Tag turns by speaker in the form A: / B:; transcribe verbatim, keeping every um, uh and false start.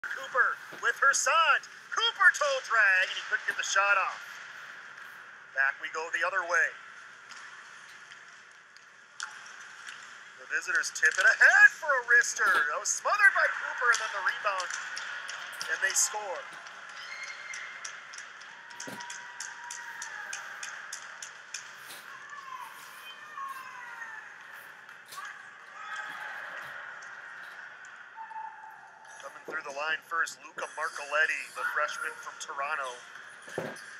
A: Cooper with her son. Cooper toe drag, and he couldn't get the shot off. Back we go the other way. The visitors tip it ahead for a wrister. That was smothered by Cooper, and then the rebound, and they score. Coming through the line first, Luca Marcellitti, the freshman from Toronto.